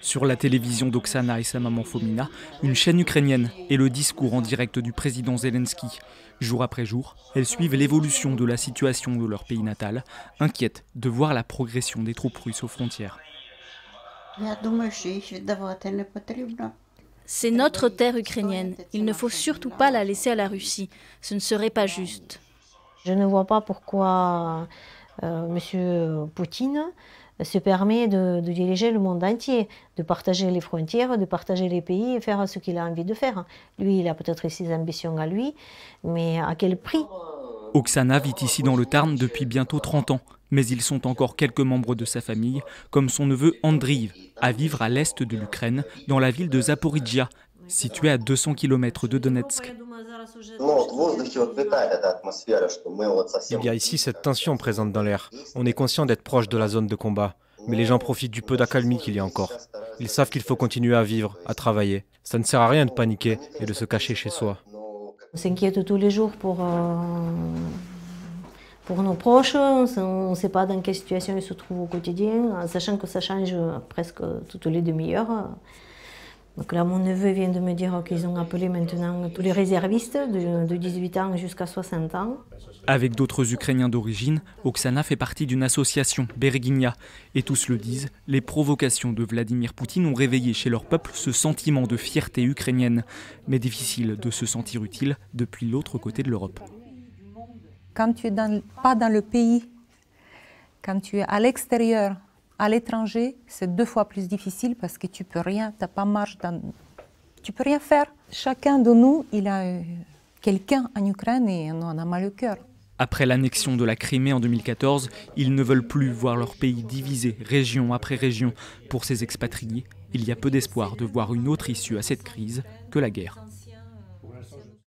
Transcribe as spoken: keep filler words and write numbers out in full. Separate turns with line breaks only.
Sur la télévision d'Oksana et sa maman Fomina, une chaîne ukrainienne et le discours en direct du président Zelensky. Jour après jour, elles suivent l'évolution de la situation de leur pays natal, inquiètes de voir la progression des troupes russes aux frontières.
C'est notre terre ukrainienne. Il ne faut surtout pas la laisser à la Russie. Ce ne serait pas juste.
Je ne vois pas pourquoi euh, M. Poutine se permet de, de diriger le monde entier, de partager les frontières, de partager les pays et faire ce qu'il a envie de faire. Lui, il a peut-être ses ambitions à lui, mais à quel prix?
Oksana vit ici dans le Tarn depuis bientôt trente ans, mais ils sont encore quelques membres de sa famille, comme son neveu Andriy, à vivre à l'est de l'Ukraine, dans la ville de Zaporizhia, située à deux cents kilomètres de Donetsk.
Il y a ici cette tension présente dans l'air. On est conscient d'être proche de la zone de combat, mais les gens profitent du peu d'accalmie qu'il y a encore. Ils savent qu'il faut continuer à vivre, à travailler. Ça ne sert à rien de paniquer et de se cacher chez soi.
On s'inquiète tous les jours pour, euh, pour nos proches. On ne sait pas dans quelle situation ils se trouvent au quotidien, sachant que ça change presque toutes les demi-heures. Donc là, mon neveu vient de me dire qu'ils ont appelé maintenant tous les réservistes de, de dix-huit ans jusqu'à soixante ans.
Avec d'autres Ukrainiens d'origine, Oksana fait partie d'une association, Bereginia. Et tous le disent, les provocations de Vladimir Poutine ont réveillé chez leur peuple ce sentiment de fierté ukrainienne. Mais difficile de se sentir utile depuis l'autre côté de l'Europe.
Quand tu n'es pas dans le pays, quand tu es à l'extérieur, à l'étranger, c'est deux fois plus difficile parce que tu peux rien, tu n'as pas marge, dans... tu peux rien faire. Chacun de nous, il a euh, quelqu'un en Ukraine et on a mal au cœur.
Après l'annexion de la Crimée en deux mille quatorze, ils ne veulent plus voir leur pays divisé, région après région. Pour ces expatriés, il y a peu d'espoir de voir une autre issue à cette crise que la guerre.